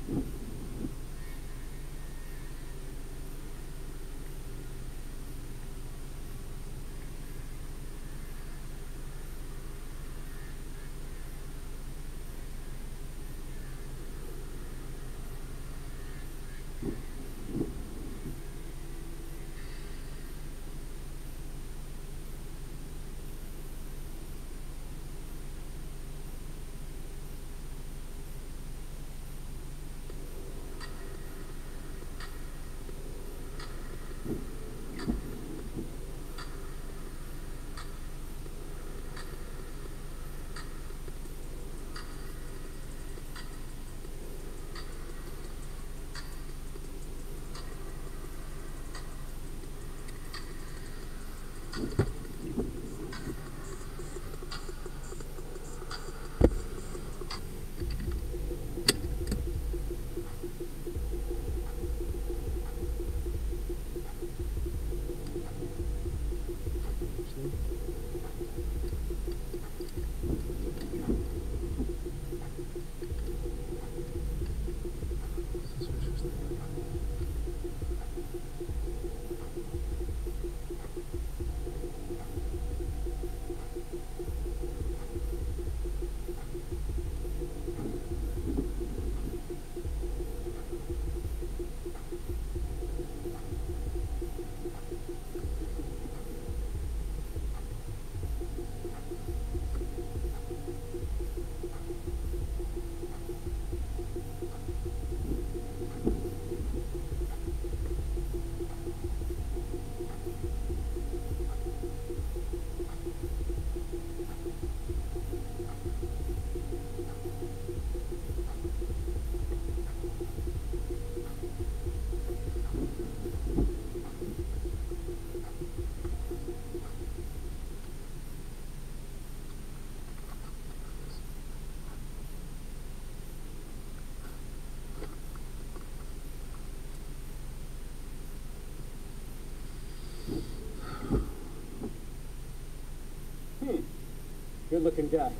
Good-looking guy.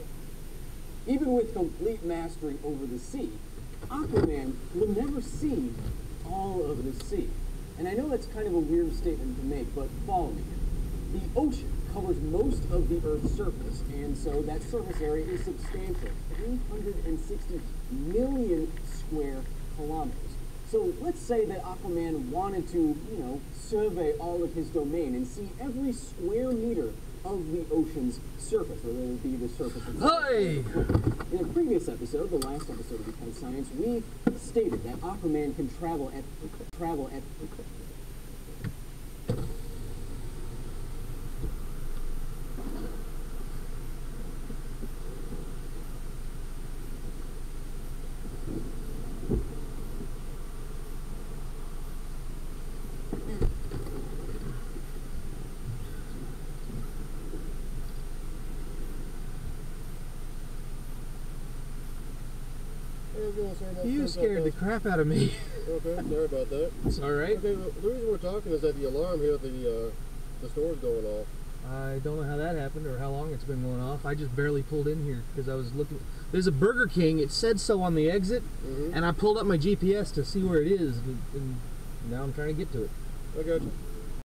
Even with complete mastery over the sea, Aquaman will never see all of the sea. And I know that's kind of a weird statement to make, but follow me here. The ocean covers most of the Earth's surface, and so that surface area is substantial, 360 million square kilometers. So let's say that Aquaman wanted to, survey all of his domain and see every square meter of the ocean's surface, whether it be the surface itself. Hey! In a previous episode, the last episode of Because Science, we stated that Aquaman can travel at You scared the crap out of me. Okay, sorry about that. It's alright. Okay, well, the reason we're talking is that the alarm here at the store's going off. I don't know how that happened or how long it's been going off. I just barely pulled in here because I was looking. There's a Burger King. It said so on the exit, and I pulled up my GPS to see where it is, and now I'm trying to get to it. I got you.